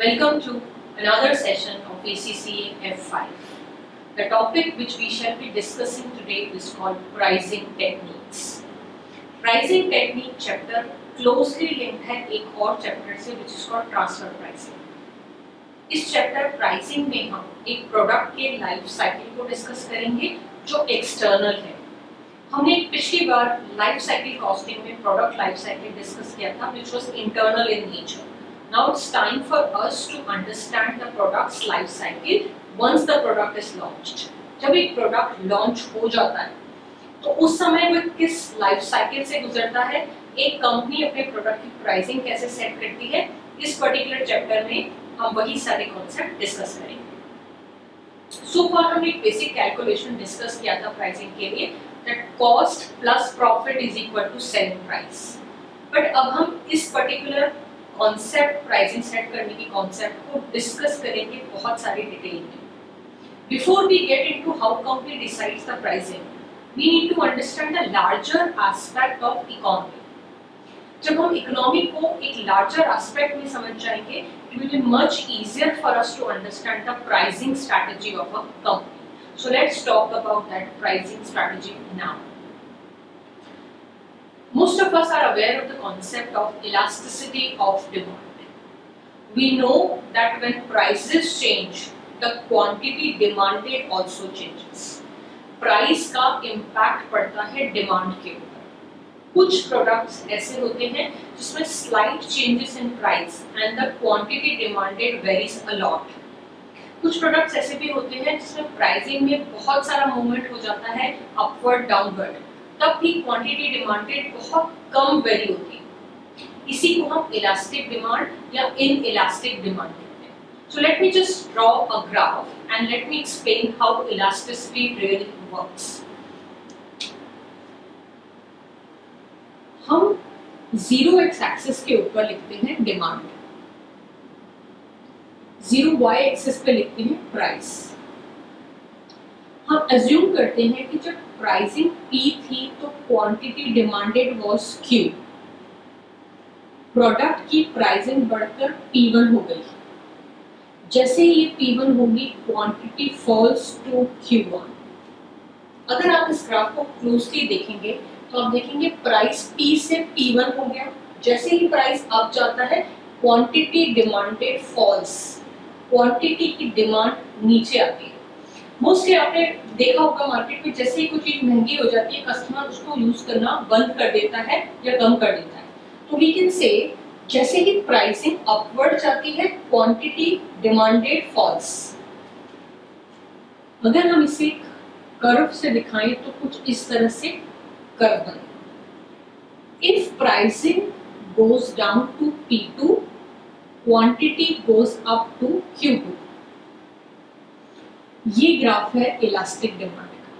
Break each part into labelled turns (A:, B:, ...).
A: Welcome to another session of ACCA F5. The topic which we shall be discussing today is called pricing techniques. Pricing technique chapter closely linked है एक और chapter से which is called transfer pricing. इस chapter pricing में हम एक product के life cycle को डिस्कस करेंगे जो एक्सटर्नल है. हमने पिछली बार लाइफ साइकिल कॉस्टिंग में प्रोडक्ट लाइफ साइकिल डिस्कस किया था which was internal in nature. Now it's time for us to understand the product's life cycle once the product is launched. जब एक प्रोडक्ट लॉन्च हो जाता है तो उस समय वो किस लाइफ साइकिल से गुजरता है, एक कंपनी अपने प्रोडक्ट की प्राइसिंग कैसे सेट करती है, इस पर्टिकुलर चैप्टर में हम वही सारे कॉन्सेप्ट डिस्कस करेंगे. सो फार हमने एक बेसिक कैलकुलेशन डिस्कस किया था प्राइसिंग के लिए, that cost plus profit is equal to selling price. But अब हम इस पर्टिकुलर कॉन्सेप्ट प्राइसिंग सेट करने की कॉन्सेप्ट को डिस्कस करेंगे बहुत सारी डिटेल में. Before we get into how company decides the pricing, we need to understand the larger aspect of economy. जब हम इकोनॉमी को एक लार्जर एस्पेक्ट में समझ जाएंगे, it will be much easier for us to understand the pricing strategy of a company. So let's talk about that pricing strategy now. Most of us are aware of the concept of elasticity of demand. We know that when prices change, the quantity demanded also changes. Price का impact पड़ता है demand के ऊपर. कुछ products ऐसे होते हैं जिसमें slight changes in price and the quantity demanded varies a lot. कुछ products ऐसे भी होते हैं जिसमें pricing में बहुत सारा movement हो जाता है upward downward. तब भी क्वांटिटी डिमांडेड बहुत कम वेरी होती है. इसी को हम इलास्टिक डिमांड या इन इलास्टिक डिमांड कहते हैं. So let me just draw a graph and let me explain how elasticity really works. हम 0 एक्स एक्सिस के ऊपर लिखते हैं डिमांड, 0 वाई एक्सिस पे लिखते हैं प्राइस. हम अज्यूम करते हैं कि जब प्राइसिंग P थी तो quantity demanded was Q. Product की प्राइसिंग बढ़कर P1 हो गई. जैसे ही ये P1 होगी, क्वांटिटी फॉल्स टू Q1. अगर आप इस ग्राफ को क्लोजली देखेंगे तो आप देखेंगे प्राइस P से P1 हो गया. जैसे ही प्राइस अप जाता है, क्वांटिटी डिमांडेड फॉल्स, क्वांटिटी की डिमांड नीचे आती है. मोस्टली आपने देखा होगा मार्केट में जैसे ही कोई चीज महंगी हो जाती है, कस्टमर उसको यूज करना बंद कर देता है या कम कर देता है. तो वी कैन से जैसे ही प्राइसिंग अपवर्ड जाती है, क्वांटिटी डिमांडेड फॉल्स. अगर हम इसे कर्व से दिखाएं तो कुछ इस तरह से कर्व बने. If pricing goes down to P2, quantity goes up to Q2. ये ग्राफ है इलास्टिक डिमांड का.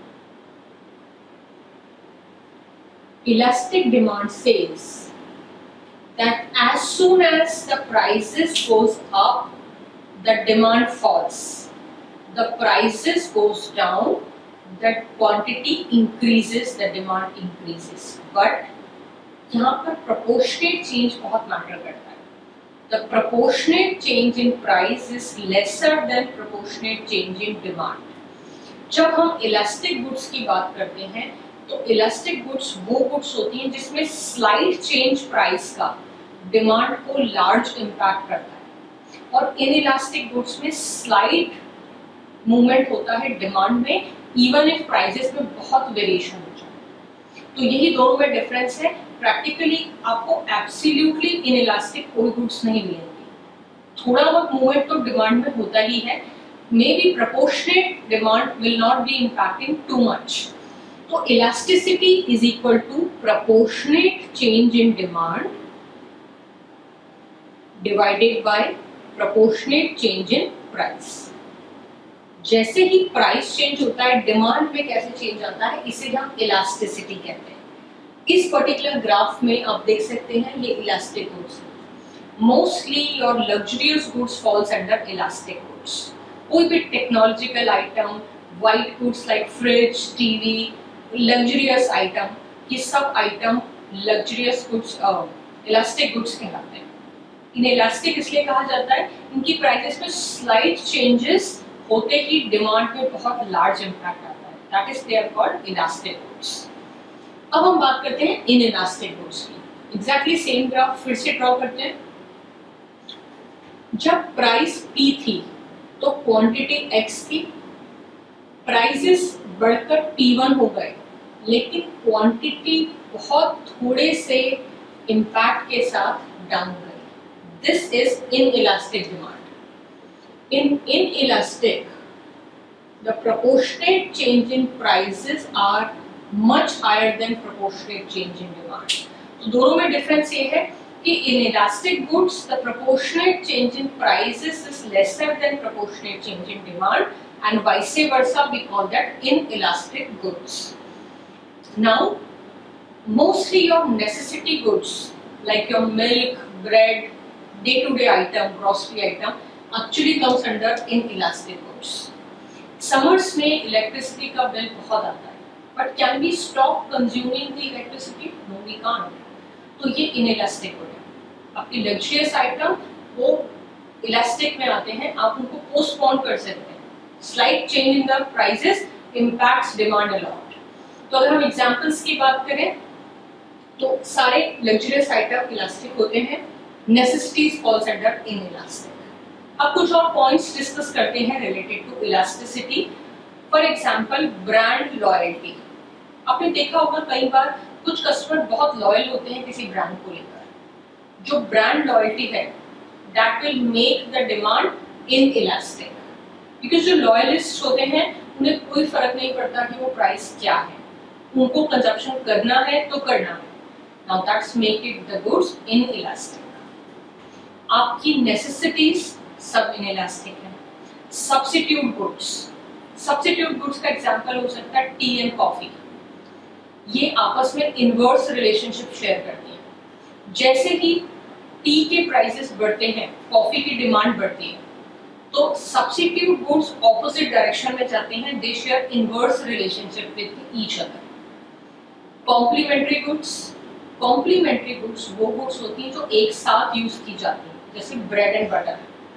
A: Elastic demand says that as soon as the prices goes up, the demand falls. The prices goes down, the quantity increases, the demand increases. But यहाँ पर proportionate change बहुत matter करता है. The proportionate change in price is lesser than proportionate change in demand. जब हम elastic goods की बात करते हैं तो इलास्टिक गुड्स वो गुड्स होती हैं जिसमें स्लाइट चेंज प्राइस का डिमांड को लार्ज इम्पैक्ट करता है, और इन इलास्टिक गुड्स में स्लाइट मूवमेंट होता है डिमांड में, इवन इफ प्राइसेस में बहुत वेरिएशन हो जाए. तो यही दोनों में डिफरेंस है. प्रैक्टिकली आपको एब्सोल्युटली इनइलास्टिक कोई गुड्स नहीं मिलेंगे. थोड़ा बहुत मूवमेंट तो डिमांड में होता ही है. Maybe proportionate demand will not be impacting too much. तो elasticity is equal to proportionate change in demand divided by proportionate change in price. जैसे ही प्राइस चेंज होता है, डिमांड में कैसे चेंज आता है, इसे हम इलास्टिसिटी कहते हैं. इस पर्टिकुलर ग्राफ में आप देख सकते हैं ये elastic goods. Mostly your luxurious goods falls under elastic goods. कोई भी technological item, white goods like fridge, TV, luxurious item, ये सब item luxurious goods, elastic goods कहलाते हैं. इनइलास्टिक इसलिए कहा जाता है, इनकी प्राइसेस में स्लाइट चेंजेस होते ही डिमांड में बहुत लार्ज इम्पैक्ट आता है, that is they are called elastic goods. अब हम बात करते हैं इनइलास्टिक गुड्स की। एग्जैक्टली सेम ग्राफ फिर से ड्रॉ करते हैं। जब प्राइस P थी तो क्वांटिटी X थी, प्राइसेस बढ़कर P1 हो गए, लेकिन क्वांटिटी बहुत थोड़े से इम्पैक्ट के साथ डाउन गई। This is inelastic demand. In inelastic the proportionate change in prices are much higher than proportionate change in demand। तो दोनों में डिफरेंस ये है कि in elastic goods the proportionate change in prices is lesser than proportionate change in demand, and vice versa, we call that inelastic goods. Now mostly your necessity goods like your milk, bread, day to day item, grocery item actually comes under inelastic goods। summers में electricity का bill बहुत आता है, but can we stop consuming the electricity? No, we can't। तो ये inelastic good है। आपकी luxurious item वो इलास्टिक में आते हैं, आप उनको पोस्टपोन कर सकते हैं। Slight change in the prices impacts demand a lot. तो अगर हम एग्जांपल्स की बात करें तो सारे लग्जरियस आइटम इलास्टिक होते हैं, नेसेसिटीज फॉल्स अंडर इनइलास्टिक। अब कुछ और पॉइंट्स डिस्कस करते हैं related to elasticity. For example brand loyalty. आपने देखा होगा कई बार कुछ कस्टमर बहुत लॉयल होते हैं किसी ब्रांड को लेकर। जो ब्रांड लॉयल्टी है that will make the demand inelastic, because जो लॉयलिस्ट होते हैं उन्हें कोई फर्क नहीं पड़ता कि वो प्राइस क्या है, उनको कंजप्शन करना है तो करना है। Now that's make it the goods inelastic. आपकी नेसेसिटीज सब इनइलास्टिक है। सब्स्टिट्यूट गुड्स, सब्स्टिट्यूट गुड्स का एग्जांपल हो सकता है टी एंड कॉफी। ये आपस में इनवर्स रिलेशनशिप शेयर करती हैं। जैसे ही टी के प्राइसेस बढ़ते हैं, कॉफी की डिमांड बढ़ती है, तो सब्स्टिट्यूट गुड्स ऑपोजिट डायरेक्शन में जाते हैं, they share inverse relationship with each other. Complementary goods, complementary goods वो गुड्स होती हैं जो एक साथ यूज की जाती हैं, जैसे bread and butter,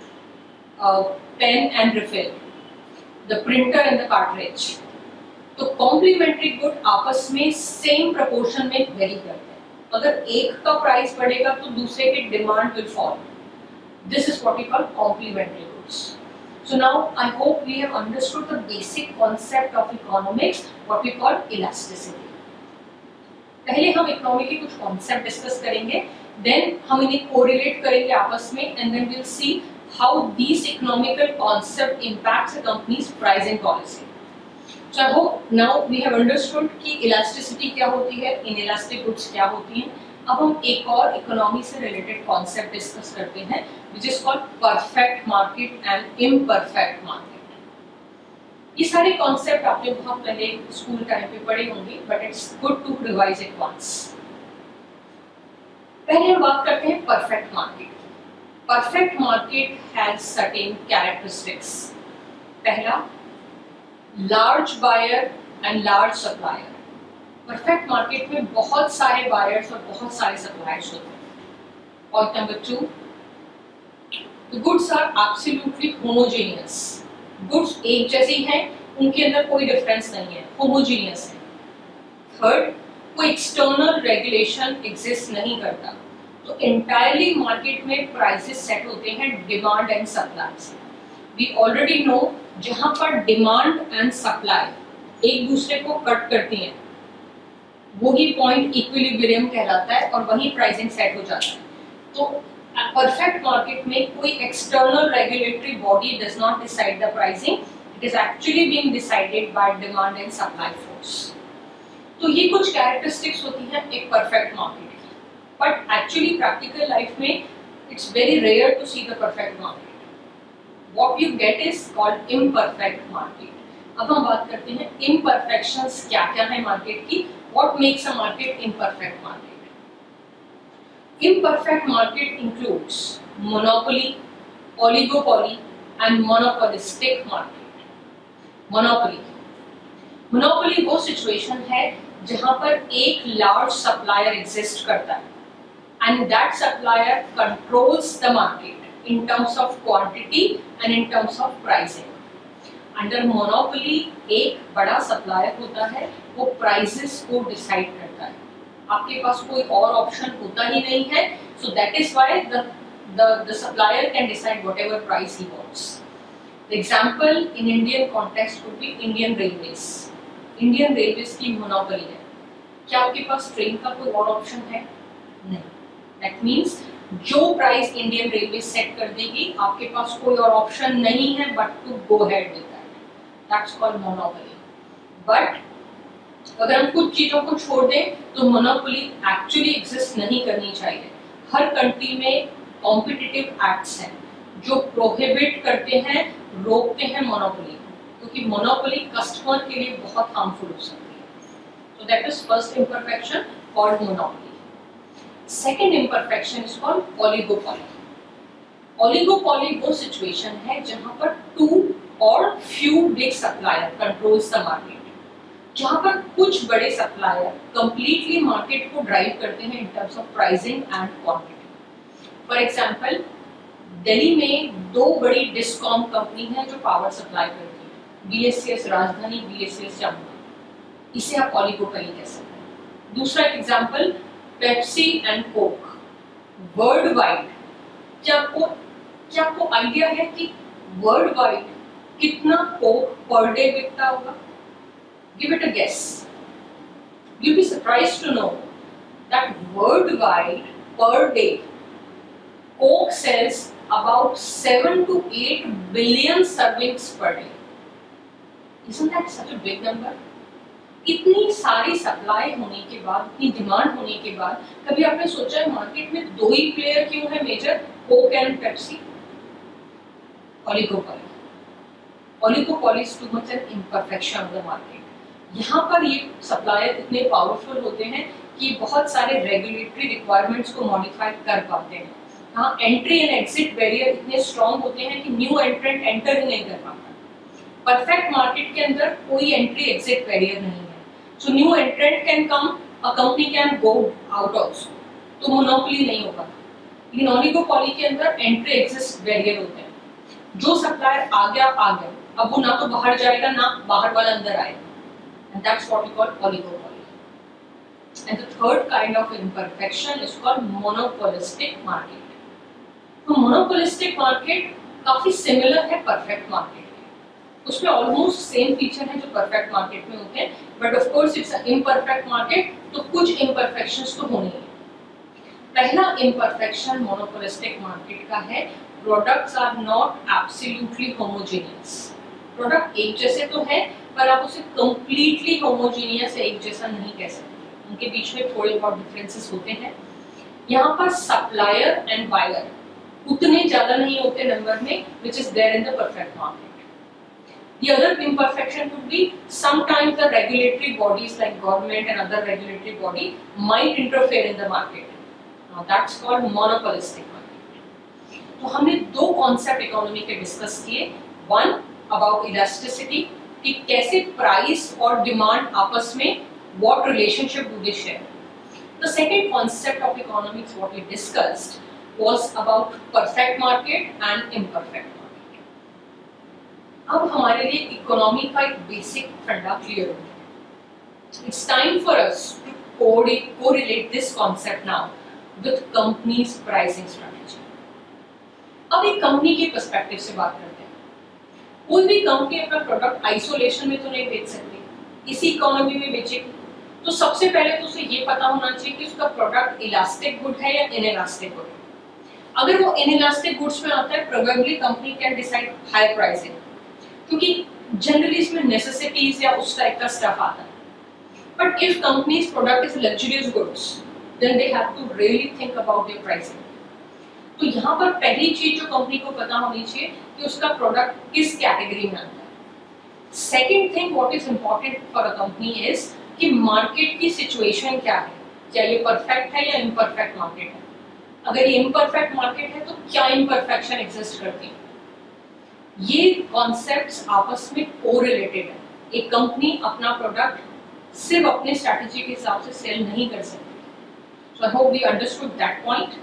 A: pen and refill, the printer and the cartridge. तो कॉम्प्लीमेंट्री गुड आपस में सेम प्रोपोर्शन में वेरी करते हैं। अगर एक का प्राइस बढ़ेगा तो दूसरे की demand will fall. This is what we call complementary goods. So now I hope we have understood the basic concept of economics, what we call elasticity. पहले हम इकोनॉमी के कुछ कॉन्सेप्ट डिस्कस करेंगे, देन हम इन्हें कोरिलेट करेंगे आपस में, and then we will see how these economical concept impacts a company's pricing policy. So I hope now we have understood कि इलास्टिसिटी क्या होती है, इनइलास्टिक गुड्स क्या होती हैं। अब हम एक और इकोनॉमी से रिलेटेड कॉन्सेप्ट डिस्कस करते हैं, which is called perfect market and imperfect market. ये सारे कॉन्सेप्ट आपने बहुत पहले स्कूल टाइम पे पढ़े होंगे, but it's good to revise it once. पहले हम बात करते हैं perfect market. Perfect market has certain characteristics. पहला, large buyer and large supplier. Perfect market में बहुत सारे बायर्स और बहुत सारे सप्लायर्स होते हैं। Point number 2, the goods are absolutely homogeneous. गुड्स एक जैसी हैं, उनके अंदर कोई डिफरेंस नहीं है, होमोजेनियस है। थर्ड, कोई एक्सटर्नल रेगुलेशन एग्जिस्ट नहीं करता, तो एंटायरली मार्केट में प्राइसेस सेट होते हैं डिमांड एंड सप्लाई से। वी ऑलरेडी नो जहां पर डिमांड एंड सप्लाई एक दूसरे को कट करती हैं, वही पॉइंट इक्विलिब्रियम कहलाता है और वही प्राइसिंग सेट हो जाता है। तो परफेक्ट मार्केट में कोई external regulatory body does not decide the pricing, it is actually being decided by demand and supply force. तो ये कुछ कैरेक्टरिस्टिक्स होती हैं एक परफेक्ट मार्केट की, बट एक्चुअली प्रैक्टिकल लाइफ में it's very rare to see the perfect market. What you get is called imperfect market. अब हम बात करते हैं imperfections क्या क्या है मार्केट की, what makes a market imperfect market. Imperfect market includes monopoly, oligopoly and monopolistic market. Monopoly, वो सिचुएशन है जहां पर एक लार्ज सप्लायर एग्जिस्ट करता है and that supplier controls the market in terms of quantity and in terms of pricing. Under monopoly एक बड़ा supplier होता है, वो प्राइसेस को डिसाइड करता है, आपके पास कोई और ऑप्शन होता ही नहीं है, so that is why the supplier can decide whatever price he wants. The example in Indian context would be Indian Railways. Indian Railways की monopoly है, क्या आपके पास ट्रेन का कोई और ऑप्शन है? नहीं. That means जो प्राइस इंडियन रेलवे सेट कर देगी, आपके पास कोई और ऑप्शन नहीं है but to go ahead with that. That's called monopoly. But अगर हम कुछ चीजों को छोड़ दें तो monopoly actually exist नहीं करनी चाहिए. हर कंट्री में कॉम्पिटिटिव एक्ट्स हैं जो प्रोहिबिट करते हैं, रोकते हैं मोनोपोली, क्योंकि मोनोपोली कस्टमर के लिए बहुत हार्मफुल हो सकती है. So that is first imperfection called monopoly. Second imperfection is called oligopoly. Oligopoly वो situation है जहाँ पर two or few big supplier controls the market, जहाँ पर कुछ बड़े supplier completely market को drive करते हैं in terms of pricing and quantity. For example, Delhi में दो बड़ी डिस्कॉम कंपनी है जो पावर सप्लाई करती है, BSCS राजधानी, BSCS जम्मू. इसे आप ओलिगोपोली कह सकते हैं. दूसरा example Pepsi and Coke world wide. क्या आपको आइडिया है कि वर्ल्ड वाइड कितना कोक पर डे बिकता होगा? Give it a guess. you'll be surprised to know that worldwide per day Coke sells about 7 to 8 billion servings per day. Isn't that such a big number? इतनी सारी supply होने के बाद, इतनी demand होने के बाद, कभी आपने सोचा है मार्केट में दो ही प्लेयर क्यों है major, Coke and Pepsi? Oligopoly. Oligopoly is too much an imperfection of the market. यहाँ पर ये सप्लायर इतने पावरफुल होते हैं कि बहुत सारे रेगुलेटरी रिक्वायरमेंट्स को मॉडिफाई कर पाते हैं. हाँ, एंट्री एंड एग्जिट बैरियर इतने स्ट्रॉन्ग होते हैं कि न्यू एंट्रेंट एंटर ही नहीं कर पाता. परफेक्ट मार्केट के अंदर कोई एंट्री एग्जिट बैरियर नहीं है, so new entrant can come, a company can go out also, तो मोनोपोली नहीं होगा. लेकिन ओलिगोपोली के अंदर एंट्री एग्जिट बैरियर होते हैं. जो सप्लायर आ गया, अब वो ना तो बाहर जाएगा ना बाहर वाला अंदर आएगा, and that's what we call oligopoly. And the third kind of imperfection is called monopolistic market. तो monopolistic market काफी सिमिलर है परफेक्ट मार्केट के. उसमें ऑलमोस्ट सेम फीचर है जो परफेक्ट मार्केट में होते हैं, but of course it's imperfect market, तो कुछ इम्परफेक्शंस तो होने हैं. पहला इम्परफेक्शन मोनोपोलिस्टिक मार्केट का है, products are not absolutely homogeneous. Product एक जैसे तो है, पर आप उसे कंप्लीटली होमोजेनियस एक जैसा नहीं कह सकते, उनके बीच में थोड़े बहुत डिफरेंसेस होते हैं. यहाँ पर सप्लायर एंड बायर उतने ज्यादा नहीं होते नंबर में, which is there in the perfect market. The other imperfection could be sometimes the regulatory bodies like government and other regulatory body might interfere in the market. Now that's called monopolistic market. तो हमने दो concept economy के discuss किए. One about elasticity, कि कैसे price और demand आपस में what relationship do they share. The second concept of economics what we discussed was about perfect market and imperfect market. अब हमारे लिए इकोनॉमी का एक बेसिक फंडा क्लियर हो गया. It's time for us to correlate this concept now with company's pricing strategy. अब एक कंपनी के पर्सपेक्टिव से बात करते हैं. कोई भी कंपनी अपना प्रोडक्ट आइसोलेशन में तो नहीं बेच सकती, इसी इकोनॉमी में बेचेगी. तो सबसे पहले तो उसे ये पता होना चाहिए कि उसका प्रोडक्ट इलास्टिक गुड है या इनइलास्टिक गुड है. अगर वो इनइलास्टिक गुड्स में आता है, probably company can decide high pricing, क्योंकि जनरली इसमें नेसेसिटीज या उस टाइप का स्टफ आता है. But if company's product is luxurious goods, then they have to really think about their pricing. तो यहाँ पर पहली चीज जो कंपनी को पता होनी चाहिए कि उसका प्रोडक्ट किस कैटेगरी में आता है. Second thing what is important for a company is कि मार्केट की सिचुएशन क्या है, क्या ये परफेक्ट है या इम्परफेक्ट मार्केट है. अगर ये इम्परफेक्ट मार्केट है तो क्या इम्परफेक्शन एग्जिस्ट करती है. ये कॉन्सेप्ट्स आपस में कोरिलेटेड है. एक कंपनी अपना प्रोडक्ट सिर्फ अपने स्ट्रैटेजी के हिसाब से सेल नहीं कर सकती. So I hope we understood that point.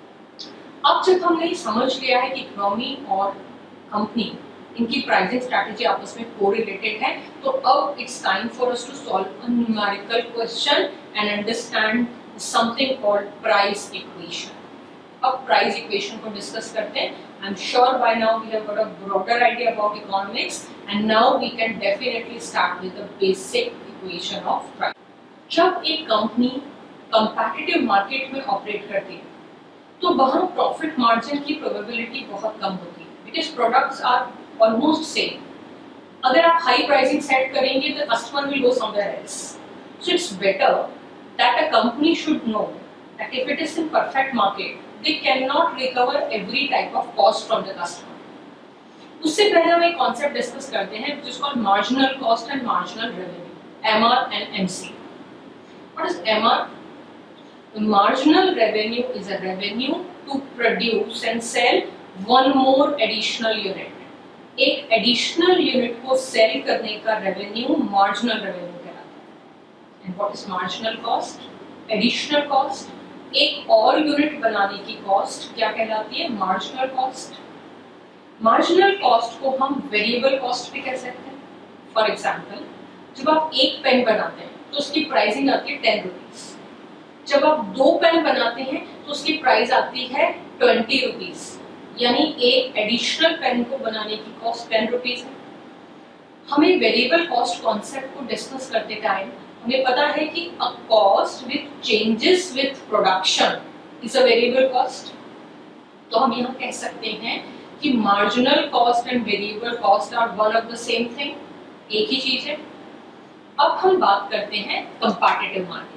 A: अब जब हमने समझ लिया है कि इकोनॉमी और कंपनी इनकी प्राइसिंग स्ट्रैटेजी आपस में कोरिलेटेड है, तो अब it's time for us to solve a numerical question and understand something called price equation. अब प्राइस इक्वेशन को डिस्कस करते हैं। I am sure by now we have got a broader idea about economics and now we can definitely start with the basic equation of price. जब एक company competitive market में operate करती है तो वहां प्रॉफिट मार्जिन की probability बहुत कम होती है because products are almost same. अगर आप हाई प्राइसिंग सेट करेंगे तो customer will go somewhere else. So it's better that a company should know that if it is in perfect market they can not recover every type of cost from the customer. उससे पहले हम एक concept discuss करते हैं which is called marginal cost and marginal revenue, MR and MC. What is MR? The marginal revenue is a revenue to produce and sell one more additional unit. एक additional unit को sell करने का revenue marginal revenue कहलाता है। And what is marginal cost? Additional cost, एक और unit बनाने की cost क्या कहलाती है? Marginal cost. Marginal cost को हम variable cost भी कह सकते हैं। For example, जब आप एक पेन बनाते हैं तो उसकी प्राइसिंग आती है 10 रुपीज। जब आप 2 पेन बनाते हैं तो उसकी प्राइस आती है 20 रुपीज, यानी एक एडिशनल पेन को बनाने की कॉस्ट 10 रुपीज है। हमें वेरिएबल कॉस्ट कॉन्सेप्ट को डिस्कस करते टाइम हमें पता है कि a cost with changes with production is a variable cost. तो हम यहाँ कह सकते हैं कि marginal cost and variable cost are one of the same thing, एक ही चीज है। अब हम बात करते हैं कंपैटिटिव मार्केट।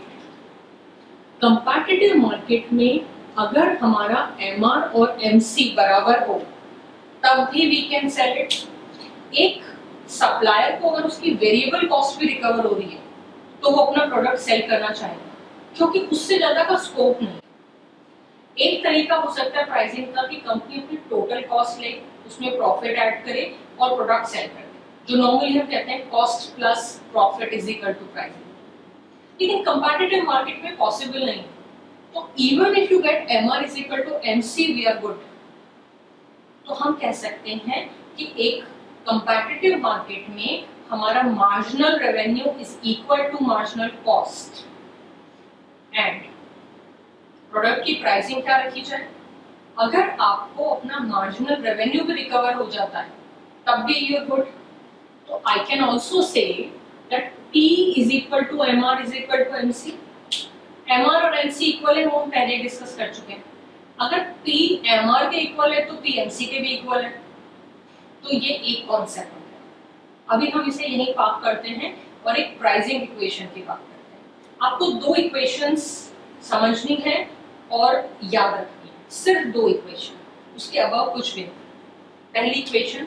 A: कंपैटिटिव मार्केट में अगर हमारा एमआर और एमसी बराबर हो तब भी वी कैन सेल इट। एक सप्लायर को अगर उसकी वेरिएबल कॉस्ट भी रिकवर हो रही है तो वो अपना प्रोडक्ट सेल करना चाहेगा क्योंकि उससे ज्यादा का स्कोप नहीं। एक तरीका हो सकता है प्राइसिंग का कि कंपनी अपनी टोटल कॉस्ट ले, उसमें प्रॉफिट ऐड करे और प्रोडक्ट सेल करे, जो नॉर्मली हम कहते हैं cost plus profit is equal to pricing. लेकिन कंपैटिटिव मार्केट में पॉसिबल नहीं। तो even if you get MR is equal to MC we are good. तो हम कह सकते हैं कि एक कंपैटिटिव मार्केट में हमारा marginal revenue is equal to marginal cost and product की प्राइसिंग क्या रखी जाए। अगर आपको अपना मार्जिनल रेवेन्यू भी रिकवर हो जाता है तब भी यू आर गुड। तो I can also say that P is equal to MR is equal to MC। MR और MC इक्वल है, वो हम पहले डिस्कस कर चुके हैं। अगर P MR के इक्वल है तो P MC के भी इक्वल है। तो ये एक कॉन्सेप्ट है। अभी हम इसे यहीं पार्क करते हैं और एक प्राइसिंग इक्वेशन की बात करते हैं। आपको 2 इक्वेशंस समझनी है और याद रखनी है, सिर्फ 2 इक्वेशन, उसके अलावा कुछ भी नहीं। पहली equation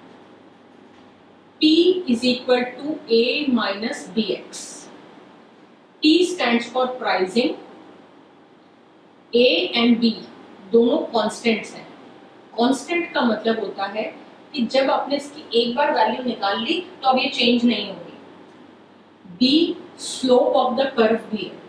A: P is equal to A minus BX. P stands for pricing. A and B दोनों कांस्टेंट्स हैं। कांस्टेंट का मतलब होता है कि जब आपने इसकी एक बार वैल्यू निकाल ली तो अब ये चेंज नहीं होगी। B slope of the curve भी है।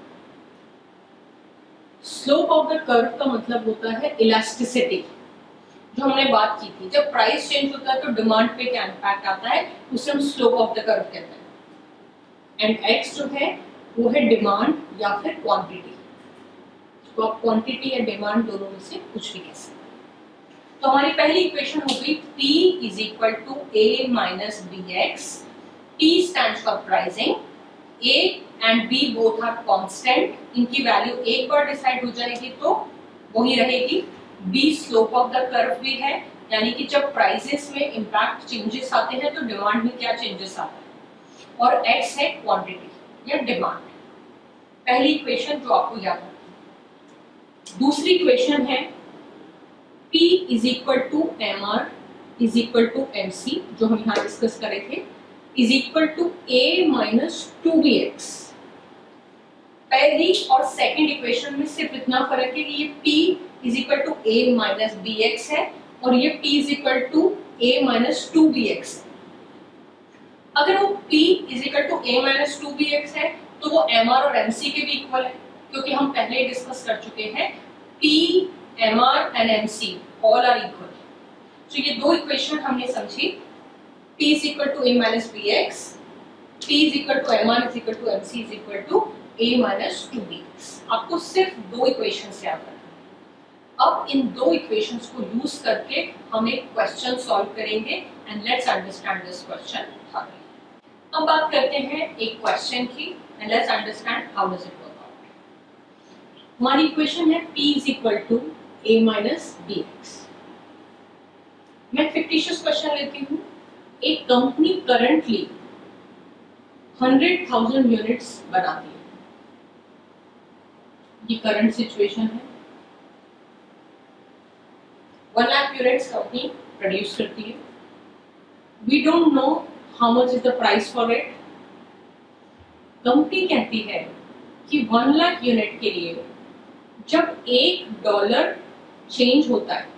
A: स्लोप ऑफ द कर्व का मतलब होता है इलास्टिसिटी, जो हमने बात की थी। जब प्राइस चेंज होता है तो डिमांड पे क्या इम्पैक्ट आता है, उसे हम स्लोप ऑफ द कर्व कहते हैं। एंड एक्स जो है वो है डिमांड या फिर क्वांटिटी। तो आप क्वांटिटी या डिमांड दोनों में से कुछ भी कह सकते हैं। तो हमारी पहली इक्वेशन हो गई P is equal to A minus BX। P stands for pricing, A and B both are constant. इनकी वैल्यू एक बार डिसाइड हो जाएगी तो वही रहेगी। B slope of the curve भी है, यानी कि जब प्राइसेस में इंपैक्ट चेंजेस आते हैं तो डिमांड में क्या चेंजेस आता है। और X है क्वांटिटी या डिमांड। पहली इक्वेशन जो आपको याद रखनी। दूसरी इक्वेशन है P is equal to MR is equal to MC, जो हम यहाँ डिस्कस करे थे, is equal to A minus 2BX। पहली और सेकंड इक्वेशन में सिर्फ इतना फर्क है कि ये P is equal to A minus BX है और ये P is equal to A minus 2BX। अगर वो P is equal to A minus 2BX है तो वो MR और MC के भी इक्वल है, क्योंकि हम पहले डिस्कस कर चुके हैं P, MR and MC all are equal. तो ये दो इक्वेशन हमने समझी, P is equal to A minus BX, P is equal to MR is equal to MC is equal to A minus 2BX। आपको सिर्फ दो इक्वेशन याद रखना है। अब इन दो इक्वेशंस को यूज करके हम एक क्वेश्चन सॉल्व करेंगे and let's understand this question thoroughly. अब बात करते हैं एक क्वेश्चन की and let's understand how does it work out. हमारी इक्वेशन है P is equal to A minus BX। मैं फिक्टिशियस क्वेश्चन लेती हूँ। एक कंपनी करंटली 100,000 यूनिट्स बनाती है, ये करंट सिचुएशन है। 1 लाख यूनिट्स कंपनी प्रोड्यूस करती है। We don't know how much is the price for it. Company कहती है कि 1 लाख यूनिट के लिए जब $1 चेंज होता है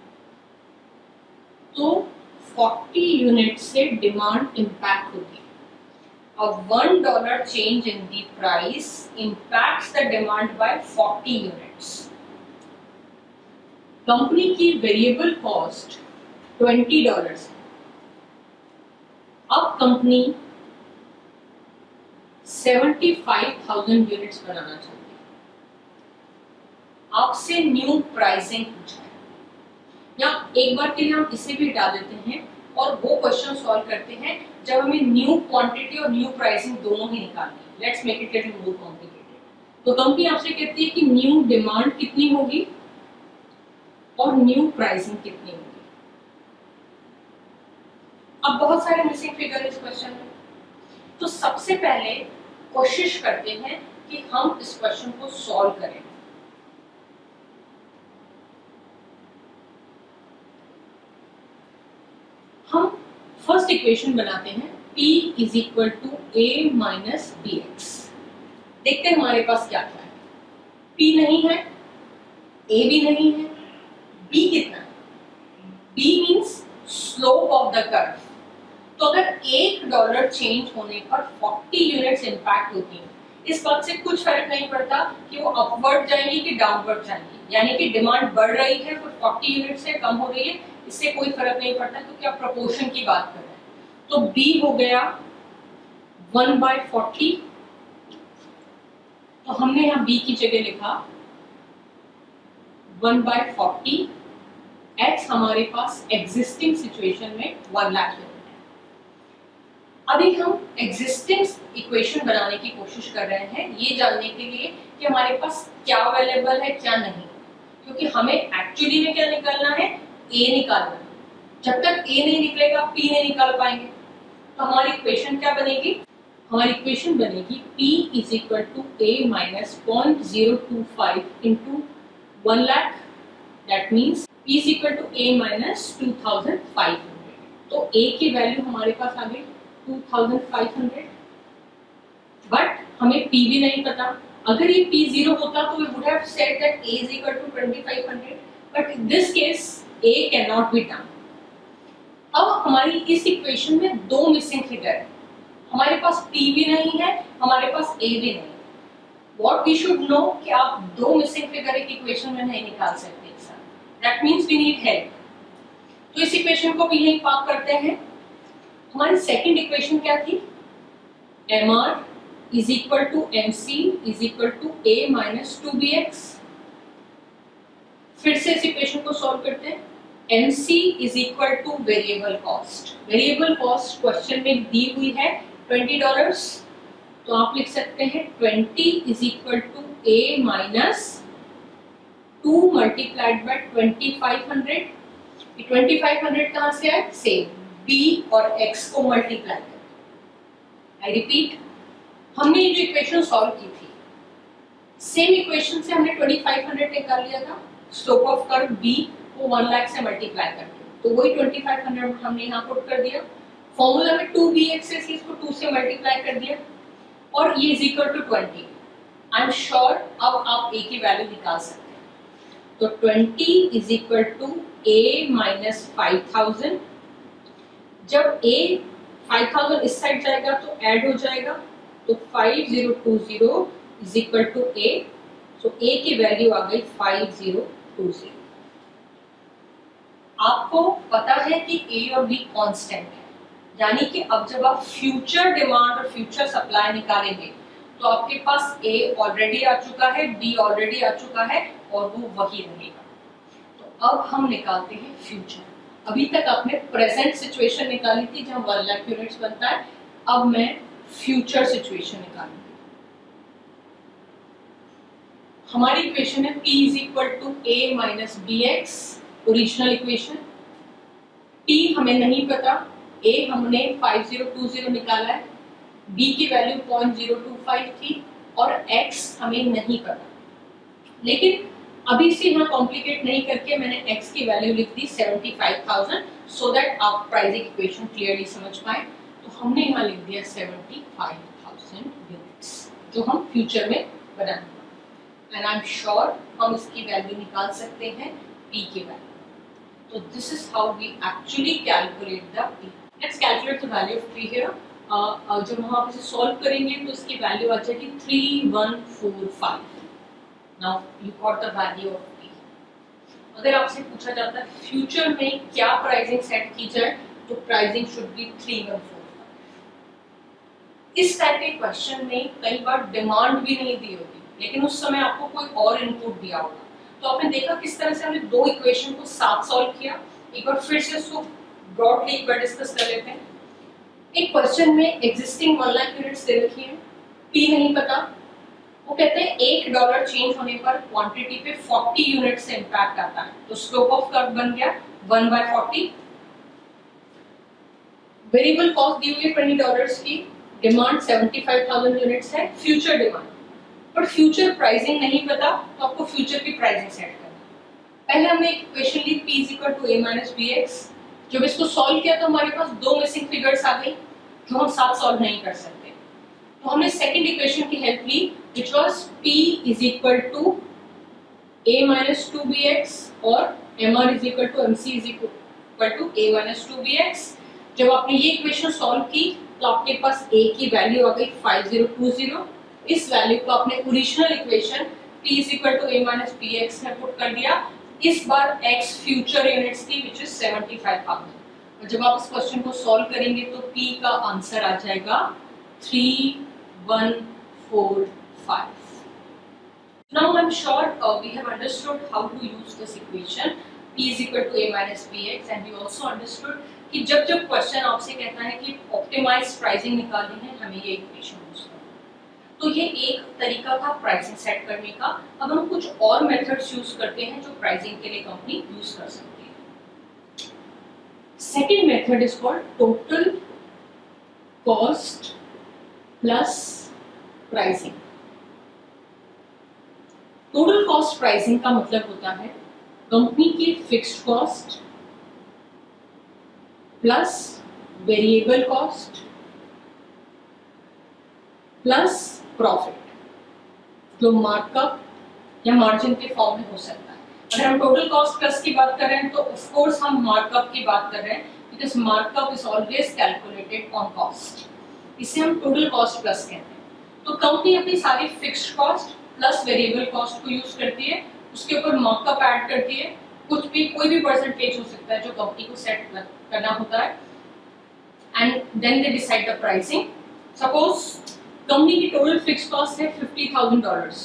A: तो 40 यूनिट से डिमांड इंपैक्ट होती है। $1 change in the price impacts the demand by 40 units. कंपनी की वेरिएबल कॉस्ट $20 है। अब कंपनी 75,000 यूनिट्स बनाना चाहती है। आपसे न्यू प्राइसिंग पूछा है, या एक बार के लिए हम इसे भी हटा देते हैं और वो क्वेश्चन सॉल्व करते हैं जब हमें न्यू क्वांटिटी और न्यू प्राइसिंग दोनों ही निकालनी है। Let's make it little more complicated. तो कंपनी आपसे कहती है कि न्यू डिमांड कितनी होगी और न्यू प्राइसिंग कितनी होगी। अब बहुत सारे मिसिंग फिगर इस क्वेश्चन में, तो सबसे पहले कोशिश करते हैं कि हम इस क्वेश्चन को सॉल्व करें। हम फर्स्ट इक्वेशन बनाते हैं P is equal to A minus BX। देखते हैं हमारे पास क्या क्या है। P नहीं है, A भी नहीं है, B कितना है? B means slope of the curve। तो अगर $1 चेंज होने पर 40 यूनिट्स इंपैक्ट होती है, इस बात से कुछ फर्क नहीं पड़ता कि वो अपवर्ड जाएंगी कि डाउनवर्ड जाएंगी, यानी कि डिमांड बढ़ रही है फिर 40 यूनिट से कम हो रही है, इससे कोई फर्क नहीं पड़ता क्योंकि आप प्रोपोर्शन की बात कर रहे हैं। तो B हो गया 1/40। तो हमने यहां B की जगह लिखा 1/40। X हमारे पास एग्जिस्टिंग सिचुएशन में 1 लाख यूनिट है। अभी हम एग्जिस्टिंग इक्वेशन बनाने की कोशिश कर रहे हैं ये जानने के लिए कि हमारे पास क्या अवेलेबल है क्या नहीं, क्योंकि हमें एक्चुअली में क्या निकालना है, A निकालना है। जब तक A नहीं निकलेगा P नहीं निकाल पाएंगे। तो हमारी इक्वेशन क्या बनेगी? हमारी इक्वेशन बनेगी P is equal to A minus 0.025 into 1 lakh। That means P is equal to A minus 2,500। तो A की वैल्यू हमारे पास आ गई 2,500, बट हमें P भी नहीं पता। अगर ये P 0 होता तो we would have said that A is equal to 2,500, but in this case A cannot be done। अब हमारी इस इक्वेशन में दो मिसिंग फिगर है, हमारे पास P भी नहीं है, हमारे पास A भी नहीं। What we should know कि आप दो मिसिंग फिगर एक इक्वेशन में नहीं निकाल सकते एक साथ। That means we need help। तो इस इक्वेशन को भी यहीं पार्क करते हैं। हमारी सेकंड इक्वेशन क्या थी? MR is equal to MC is equal to A minus 2BX। फिर से इस इक्वेशन को सॉल्व करते हैं। MC is equal to variable cost. Variable cost question में दी हुई है $20, तो आप लिख सकते हैं 20 is equal to A minus 2 multiplied by 2,500। 2,500 कहाँ से आए? सेम B और X को मल्टीप्लाई करें। आई रिपीट, हमने ये जो इक्वेशन सॉल्व की थी, सेम इक्वेशन से हमने 2,500 निकाल लिया था। स्लोप ऑफ कर्व B को 1 लाख से मल्टीप्लाई करके, तो वही 2,500 हमने यहाँ पुट कर दिया। फॉर्मूला में 2BX है, इसको 2 से मल्टीप्लाई कर दिया और ये is equal to 20। I am sure अब आप A की वैल्यू निकाल सकते हैं। तो 20 is equal to A minus 5,000। जब A 5,000 इस साइड जाएगा तो ऐड हो जाएगा, तो 5020 is equal to A so A की वैल्यू आ गई 5020। आपको पता है कि ए और बी कांस्टेंट है, यानी कि अब जब आप फ्यूचर डिमांड और फ्यूचर सप्लाई निकालेंगे तो आपके पास ए ऑलरेडी आ चुका है, बी ऑलरेडी आ चुका है और वो वही रहेगा। तो अब हम निकालते हैं फ्यूचर। अभी तक आपने प्रेजेंट सिचुएशन निकाली थी जहां 1 लाख यूनिट्स बनता है, अब मैं फ्यूचर सिचुएशन निकालूंगी। हमारी इक्वेशन है P is equal to A minus BX, original equation. P हमें नहीं पता, A हमने 5020 निकाला है, B की वैल्यू 0.025 थी और X हमें नहीं पता। लेकिन अभी से यहाँ कॉम्प्लिकेट नहीं करके मैंने X की वैल्यू लिख दी 75,000 सो दैट आप प्राइसिंग इक्वेशन क्लियरली समझ पाए। तो हमने यहाँ लिख दिया 75,000 यूनिट्स जो हम फ्यूचर में बनाएंगे। एंड आई एम श्योर हम इसकी वैल्यू निकाल सकते हैं P की वैल्यू। तो this is how we actually calculate the P। Let's calculate the value of P here. जब हम आप इसे सॉल्व करेंगे तो इसकी वैल्यू आ जाएगी 3145। Now you got the value of P। अगर आपसे पूछा जाता है फ्यूचर में क्या प्राइसिंग सेट की जाए तो प्राइसिंग शुड बी 3145। इस टाइप के क्वेश्चन में कई बार डिमांड भी नहीं दी होगी, लेकिन उस समय आपको कोई और इनपुट दिया होगा। तो आपने देखा किस तरह से हमने दो इक्वेशन को साथ सॉल्व किया। एक बार फिर से इसको ब्रॉडली एक बार डिस्कस कर लेते हैं। एक क्वेश्चन में एग्जिस्टिंग 1 लाख यूनिट्स दे रखी है, P नहीं पता। वो कहते हैं $1 चेंज होने पर क्वांटिटी पे 40 यूनिट से इंपैक्ट आता है। तो स्लोप ऑफ कर्व बन गया 1/40। वेरिएबल कॉस्ट दी हुई है $20 की, डिमांड 75,000 यूनिट्स है, फ्यूचर डिमांड, पर फ्यूचर प्राइसिंग नहीं पता, तो आपको फ्यूचर की प्राइसिंग सेट करना। पहले हमने एक इक्वेशन ली P is equal to A minus BX। जब इसको सॉल्व किया तो हमारे पास दो मिसिंग फिगर्स आ गई जो हम साथ सॉल्व नहीं कर सकते। तो हमने सेकंड इक्वेशन की हेल्प ली which was P is equal to A minus 2BX और MR is equal to MC is equal to A minus 2BX। जब आपने ये इक्वेशन सॉल्व की तो आपके पास A की वैल्यू आ गई 5020। इस वैल्यू को आपने original equation P is equal to A minus BX में पुट कर दिया। इस बार X फ्यूचर यूनिट्स थी which is 75,000। और जब आप इस क्वेश्चन को सॉल्व करेंगे तो P का आंसर आ जाएगा 3145। Now I'm sure we have understood how to use this equation P is equal to A minus BX and we also understood कि जब जब क्वेश्चन आपसे कहता है कि ऑप्टिमाइज्ड प्राइसिंग निकालनी है हमें ये इक्वेशन यूज करना है। तो ये एक तरीका था प्राइसिंग सेट करने का। अब हम कुछ और मेथड्स यूज करते हैं जो प्राइसिंग के लिए कंपनी यूज कर सकती है। Second method is called total cost plus pricing. Total cost pricing का मतलब होता है कंपनी की fixed cost plus variable cost plus profit जो मार्कअप या मार्जिन के फॉर्म में हो सकता है। अगर हम टोटल कॉस्ट प्लस की बात कर रहे हैं तो ऑफ कोर्स हम मार्कअप की बात कर रहे हैं because markup is always calculated on cost. इसे हम टोटल कॉस्ट प्लस कहते हैं। तो कंपनी अपनी सारी fixed cost plus variable cost को यूज करती है, उसके ऊपर मार्कअप ऐड करती है, कुछ भी कोई भी परसेंटेज हो सकता है जो कंपनी को सेट करना होता है and then they decide the pricing. Suppose company की टोटल फिक्स्ड कॉस्ट है $50,000,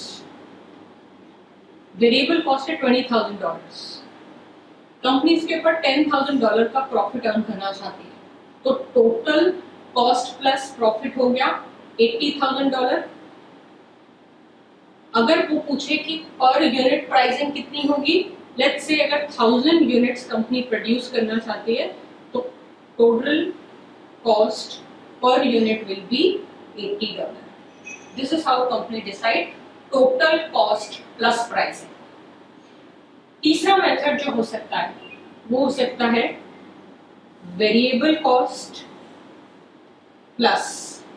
A: वेरिएबल कॉस्ट है $20,000, कंपनी इसके ऊपर $10,000 का प्रॉफिट अर्न करना चाहती है, तो टोटल कॉस्ट प्लस प्रॉफिट हो गया $80,000। अगर वो पूछे कि पर यूनिट प्राइसिंग कितनी होगी, लेट्स से अगर 1000 यूनिट्स कंपनी प्रोड्यूस करना चाहती है तो total cost per unit will be $80। This is how company decide total cost plus pricing. तीसरा मेथड जो हो सकता है वो हो सकता है वेरिएबल कॉस्ट प्लस।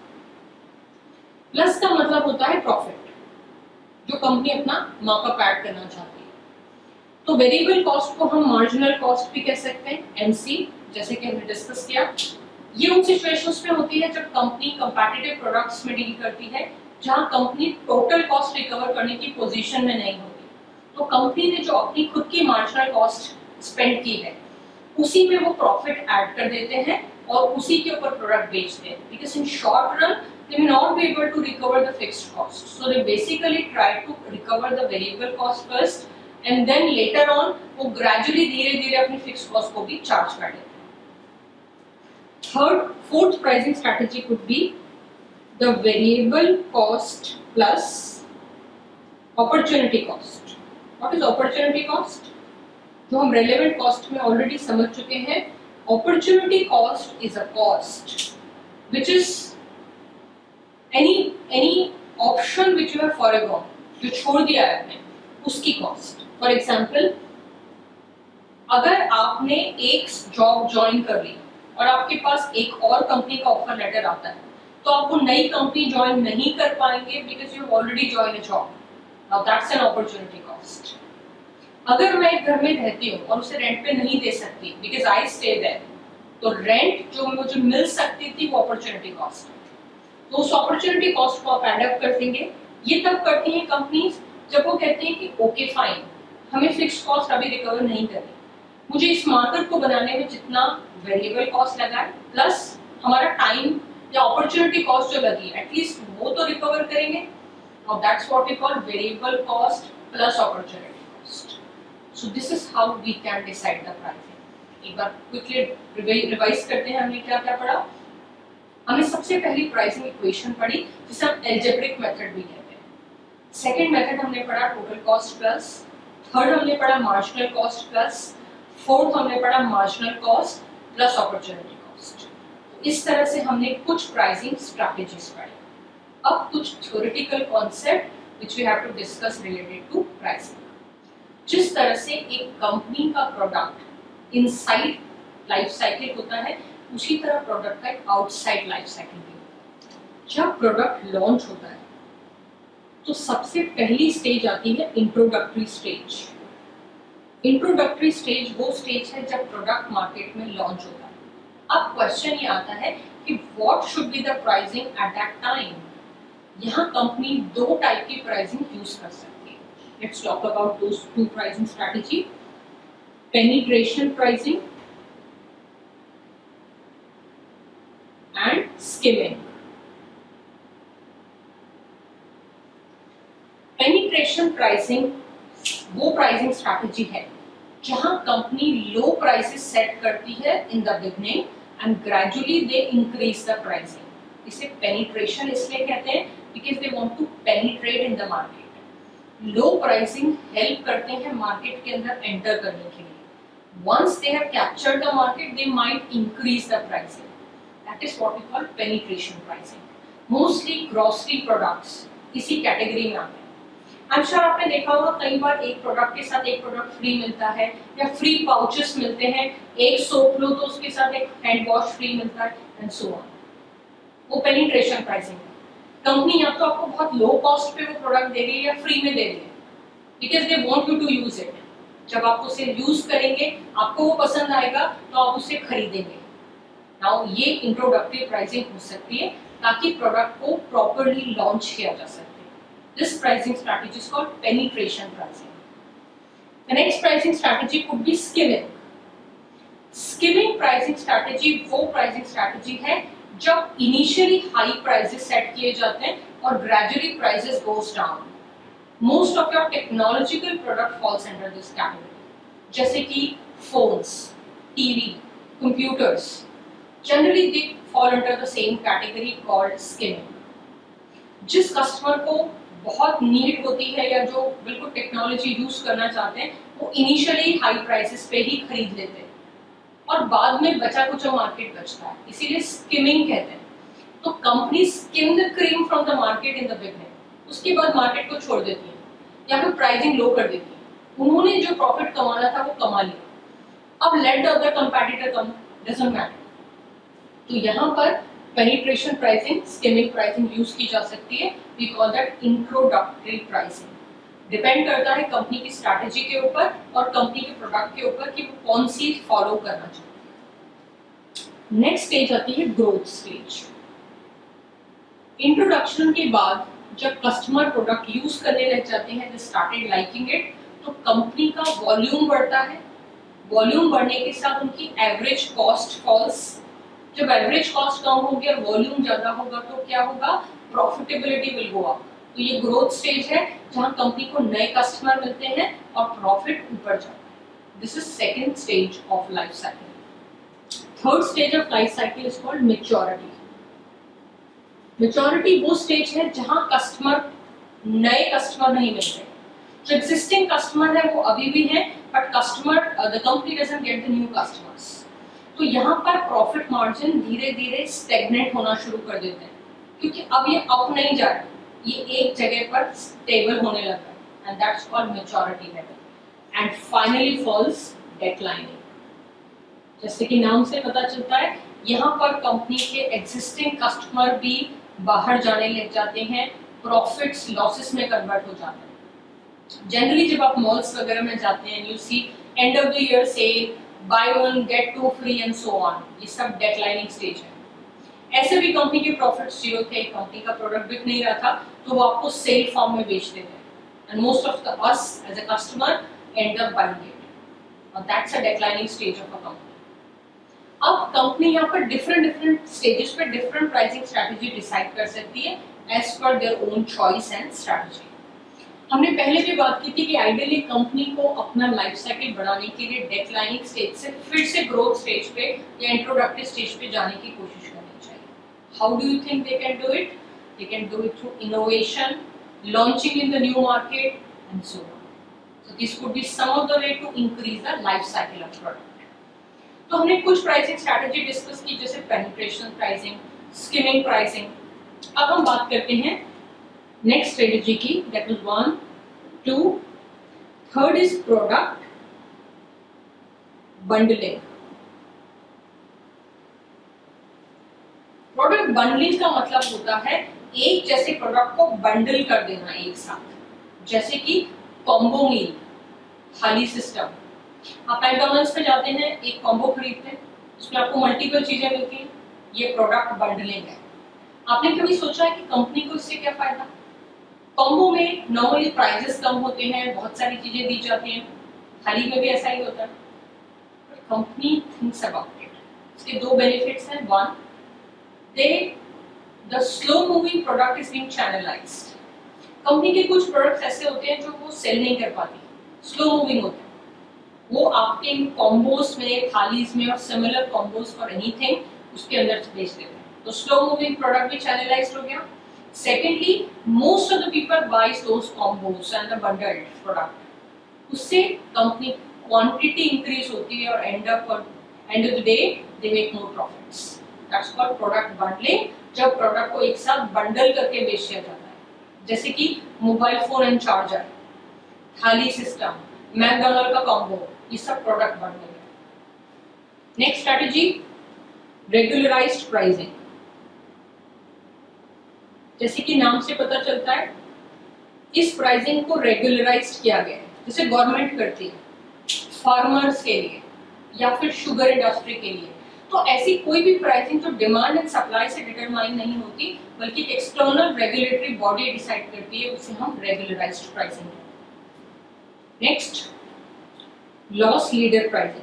A: प्लस का मतलब होता है प्रॉफिट जो कंपनी अपना मार्कअप ऐड करना चाहती है। तो वेरिएबल कॉस्ट को हम मार्जिनल कॉस्ट भी कह सकते हैं, एमसी, जैसे कि हमने डिस्कस किया। ये उन सिचुएशंस में होती है जब कंपनी कंपैटिटिव प्रोडक्ट्स में डील करती है जहां कंपनी टोटल कॉस्ट रिकवर करने की पोजीशन में नहीं होगी, तो कंपनी ने जो अपनी खुद की मार्जिनल कॉस्ट स्पेंड की है उसी में वो प्रॉफिट ऐड कर देते हैं और उसी के ऊपर प्रोडक्ट बेचते हैं, because in short run they may not be able to recover the fixed cost, so they basically try to recover the variable cost first and then later on वो gradually धीरे-धीरे अपनी fixed cost को भी charge कर देते हैं. Fourth pricing strategy could be the variable cost plus opportunity cost. What is opportunity cost? जो हम relevant cost में already समझ चुके हैं. Opportunity cost is a cost which is any option which you have foregone, जो छोड़ दिया है आपने, उसकी कॉस्ट. फॉर एग्जाम्पल, अगर आपने एक जॉब ज्वाइन कर ली और आपके पास एक और कंपनी का ऑफर लेटर आता है, तो आप वो नई कंपनी ज्वाइन नहीं कर पाएंगे because you already join a job. Now that's an opportunity cost. अगर मैं एक घर में रहती हूँ और उसे रेंट पे नहीं दे सकती बिकॉज आई स्टे देयर, तो रेंट जो मुझे मिल सकती थी वो अपॉर्चुनिटी कॉस्ट. तो उस अपॉर्चुनिटी कॉस्ट को आप एडअप कर देंगे. ये तब करती हैं कंपनीज जब वो कहते हैं कि ओके फाइन, हमें फिक्स्ड कॉस्ट अभी रिकवर नहीं करनी, मुझे इस मार्केट को बनाने में जितना वेरिएबल कॉस्ट लगा है प्लस हमारा टाइम या अपॉर्चुनिटी कॉस्ट जो लगी एटलीस्ट वो तो रिकवर करेंगे. और that's what we call variable cost plus opportunity cost. So this is how we can decide the pricing. एक बार क्विकली रिवाइज करते हैं. हमने क्या क्या पढ़ा? हमने सबसे पहली प्राइसिंग इक्वेशन पढ़ी जिसे हम एल्जेब्रिक मेथड भी कहते हैं. सेकंड मेथड हमने पढ़ा टोटल कॉस्ट प्लस. थर्ड हमने पढ़ा मार्जिनल कॉस्ट प्लस. फोर्थ हमने पढ़ा marginal cost plus opportunity cost. इस तरह से हमने कुछ प्राइसिंग स्ट्रैटेजीज पढ़ी. अब कुछ theoretical concept which we have to discuss related to pricing. जिस तरह से एक कंपनी का प्रोडक्ट इनसाइड लाइफ साइकिल होता है, उसी तरह प्रोडक्ट का एक आउटसाइड लाइफ साइकिल भी होता है. जब प्रोडक्ट लॉन्च होता है तो सबसे पहली स्टेज आती है इंट्रोडक्टरी स्टेज. इंट्रोडक्टरी स्टेज वो स्टेज है जब प्रोडक्ट मार्केट में लॉन्च होता है. अब क्वेश्चन ये आता है कि what should be the pricing at that time. यहाँ कंपनी दो टाइप की प्राइसिंग यूज कर सकती है. Let's talk about those two pricing strategy. Penetration pricing and skimming. Penetration pricing वो प्राइसिंग स्ट्रैटेजी है जहां कंपनी लो प्राइसेस सेट करती है in the beginning and gradually they increase the pricing. इसे पेनिट्रेशन इसलिए कहते हैं because they want to penetrate in the market. Low pricing help करते हैं मार्केट के अंदर एंटर करने के लिए. Once they have captured the market they might increase the pricing. That is what we call penetration pricing. Mostly grocery products इसी category में आते हैं. I'm sure आपने देखा होगा कई बार एक प्रोडक्ट के साथ एक प्रोडक्ट फ्री मिलता है या फ्री पाउचेस मिलते हैं. एक सोप लो तो उसके साथ एक हैंड वॉश फ्री मिलता है एंड सो ऑन. वो पेनिट्रेशन प्राइसिंग है. कंपनी या तो आपको बहुत लो कॉस्ट पे वो प्रोडक्ट दे रही है या फ्री में दे रही है because they want you to use it. जब आप उसे यूज करेंगे आपको वो पसंद आएगा तो आप उसे खरीदेंगे. नाउ ये इंट्रोडक्टरी प्राइसिंग हो सकती है ताकि प्रोडक्ट को प्रॉपर्ली लॉन्च किया जा सके. This pricing strategy is called penetration pricing. The next pricing strategy could be skimming. Skimming pricing strategy वो प्राइसिंग स्ट्रैटेजी है जब इनिशियली हाई प्राइसेस सेट किए जाते हैं और gradually prices goes down. Most of your technological product falls under this category, जैसे कि phones, TV, computers. Generally they fall under the same category called skimming. जिस customer को बहुत नीड होती है या जो बिल्कुल टेक्नोलॉजी यूज करना चाहते हैं वो इनिशियली हाई प्राइसेस पे ही खरीद लेते हैं और बाद में बचा कुछ मार्केट बचता है, इसीलिए स्किमिंग कहते हैं. तो company skim the cream from the market in the beginning, उसके बाद मार्केट को छोड़ देती है या फिर प्राइसिंग लो कर देती है. उन्होंने जो प्रॉफिट कमाना था वो कमा लिया. अब let the other competitor come, doesn't matter. तो यहाँ पर penetration pricing, skimming pricing use की जा सकती है. We call that introductory pricing. Depend करता है कंपनी की स्ट्रैटेजी के ऊपर और कंपनी के प्रोडक्ट के ऊपर कि वो कौन सी फॉलो करना चाहती है. नेक्स्ट स्टेज आती है ग्रोथ स्टेज. इंट्रोडक्शन के बाद जब कस्टमर प्रोडक्ट यूज करने लग जाते हैं, दे स्टार्टेड लाइकिंग इट, तो कंपनी का वॉल्यूम बढ़ता है। वॉल्यूम बढ़ने के साथ उनकी एवरेज कॉस्ट फॉल्स। जब एवरेज कॉस्ट कम होगी और वॉल्यूम ज्यादा होगा तो क्या होगा, प्रॉफिटेबिलिटी विल गो अप। तो ये ग्रोथ स्टेज है जहां कंपनी को नए कस्टमर मिलते हैं और प्रॉफिट ऊपर जाता है। This is second stage of life cycle. Third stage of life cycle is called maturity. Maturity वो स्टेज है जहां नए कस्टमर नहीं मिलते। जो एग्जिस्टिंग कस्टमर है वो अभी भी है, but the company doesn't get the new customers. तो यहाँ पर प्रॉफिट मार्जिन धीरे धीरे स्टेगनेट होना शुरू कर देते हैं, क्योंकि अब ये अप नहीं जा रहा, ये एक जगह पर स्टेबल होने लगा है, and that's called maturity level. And finally falls declining. जैसे कि नाम से पता चलता है, यहाँ पर कंपनी के एग्जिस्टिंग कस्टमर भी बाहर जाने लग जाते हैं, प्रॉफिट्स लॉसेस में कन्वर्ट हो जाते हैं। जनरली जब आप मॉल्स वगैरह में जाते हैं, you see end of the year sale, buy one get two free and so on, ये सब डिक्लाइनिंग स्टेज है। ऐसे भी कंपनी के प्रॉफिट्स जीरो थे, कंपनी का प्रोडक्ट बिक नहीं रहा था, तो वो आपको सेल फॉर्म में बेचते थे, and most of the us as a customer end up buying it, और that's a declining stage of a company. अब कंपनी यहाँ पर डिफरेंट स्टेजेस पे डिफरेंट प्राइसिंग स्ट्रेटजी डिसाइड कर सकती है as per their own choice and strategy. हमने पहले भी बात की थी कि आइडियली कंपनी को अपना लाइफ साइकिल बढ़ाने के लिए डिक्लाइनिंग स्टेज से फिर से ग्रोथ स्टेज पे या इंट्रोडक्टिव स्टेज पे जाने की कोशिश करनी चाहिए। How do you think they can do it? They can do it through innovation, launching in the new market and so on. So this could be some of the way to increase the life cycle of product. तो हमने कुछ pricing strategy discuss की, जैसे penetration pricing, skimming pricing. अब हम बात करते हैं नेक्स्ट स्ट्रेटजी की, that is 1, 2, third is product bundling. Product bundling का मतलब होता है एक जैसे प्रोडक्ट को बंडल कर देना एक साथ, जैसे कि कॉम्बो मील, थाली सिस्टम। आप मैकडॉनल्ड्स पे जाते हैं, एक कॉम्बो खरीदते हैं, उसमें आपको मल्टीपल चीजें मिलती हैं, ये प्रोडक्ट बंडलिंग है। आपने कभी सोचा है कि कंपनी को इससे क्या फायदा? कॉम्बो में नॉर्मली प्राइसेस कम होते हैं, बहुत सारी चीजें दी जाती हैं, थाली में भी ऐसा ही होता है, but company thinks about it. इसके दो बेनिफिट्स हैं। One, the slow moving product is being channelised. Company के कुछ प्रोडक्ट्स ऐसे होते हैं जो वो सेल नहीं कर पाती, स्लो मूविंग होते हैं, वो आपके इन कॉम्बोज में, थालीज में और सिमिलर कॉम्बोज फॉर एनीथिंग उसके अंदर बेच देते हैं। तो स्लो मूविंग प्रोडक्ट भी चैनलाइज्ड हो गया। Secondly, most of the people buys those combos and the bundled product. उससे कंपनी क्वांटिटी इंक्रीज होती है और end of the day they make more profits. That's called product bundling, जब product को एक साथ बंडल करके बेच दिया जाता है, जैसे कि mobile phone and charger, thali system, McDonald का कॉम्बो, ये सब प्रोडक्ट बंडलिंग है। Next strategy, regularised pricing. जैसे कि नाम से पता चलता है, इस प्राइसिंग को रेगुलराइज्ड किया गया है, जैसे गवर्नमेंट करती है फार्मर्स के लिए या फिर शुगर इंडस्ट्री के लिए। तो ऐसी कोई भी प्राइसिंग जो डिमांड एंड सप्लाई से डिटरमाइन नहीं होती, बल्कि एक्सटर्नल रेगुलेटरी बॉडी डिसाइड करती है, उसे हम रेगुलराइज्ड प्राइसिंग कहते हैं। Next, loss leader pricing.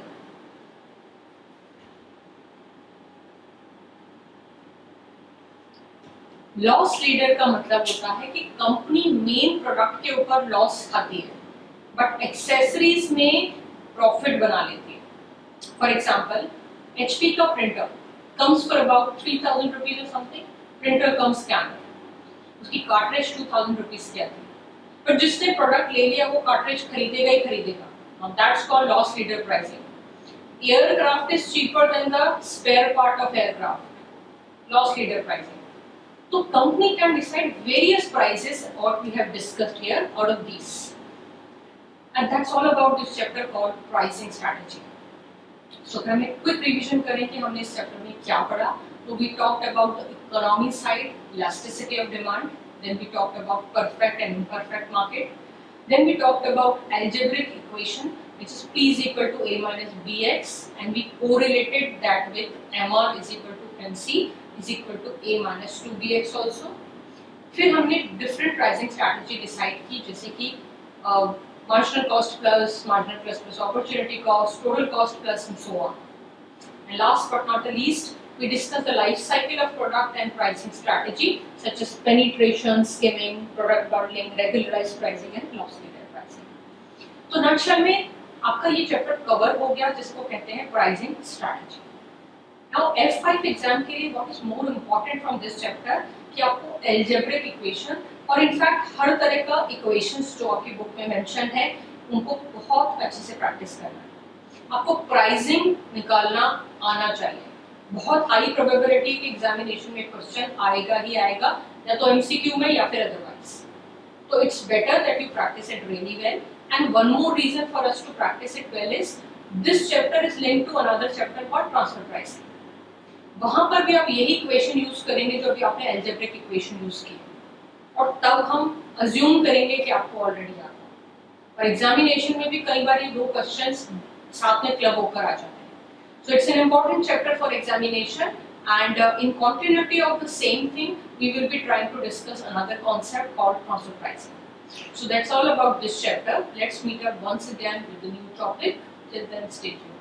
A: Loss leader का मतलब होता है कि कंपनी मेन प्रोडक्ट के ऊपर लॉस खाती है, बट एक्सेसरीज में प्रॉफिट बना लेती है। फॉर एग्जाम्पल, HP का printer comes for about 3000 rupees और समथिंग, प्रिंटर कम स्कैनर, उसकी कार्ट्रिज 2000 रुपीज की आती है, पर जिसने प्रोडक्ट ले लिया वो कार्ट्रिज खरीदेगा ही खरीदेगा। That's called loss leader pricing. Aircraft is cheaper than the spare part of aircraft. Loss leader pricing. So company can decide various prices, or we have discussed here, out of these. And that's all about this chapter called pricing strategy. So हम एक quick revision करें कि हमने इस chapter में क्या पढ़ा। So we talked about the economy side, elasticity of demand. Then we talked about perfect and imperfect market. Then we talked about algebraic equation, which is P is equal to A minus BX, and we correlated that with MR is equal to MC is equal to A minus 2BX also. फिर हमने different pricing strategy decide की, जैसे कि marginal cost plus marginal plus opportunity cost, total cost plus and so on. And last but not the least, we discuss the life cycle of product and pricing strategy such as penetration, skimming, product bundling, regularized pricing and loss leader pricing. तो nutshell में आपका ये chapter cover हो गया जिसको कहते हैं pricing strategy. Now F5 exam के लिए what is more important from this chapter कि आपको एल्जेब्रिक इक्वेशन और इनफैक्ट हर तरह का इक्वेशंस जो आपकी बुक में मेंशन है उनको बहुत अच्छे से प्रैक्टिस करना है. आपको प्राइसिंग निकालना आना चाहिए. बहुत हाई प्रोबेबिलिटी कि एग्जामिनेशन में क्वेश्चन आएगा ही आएगा, या तो एमसीक्यू में या फिर अदरवाइज. तो it's better that you practise it really well. And one more reason for us to practise it well is this chapter is linked to another chapter called transfer pricing. वहां पर भी आप यही equation use करेंगे जो भी आपने algebraic equation use की, और तब हम अज्यूम करेंगे कि आपको ऑलरेडी आता है. और एग्जामिनेशन में भी कई बार ये दो क्वेश्चंस साथ में क्लब होकर आ जाते हैं. So it's an important chapter for examination, and in continuity of the same thing, we will be trying to discuss another concept called transfer pricing. So that's all about this chapter. Let's meet up once again with the new topic. Till then, stay tuned.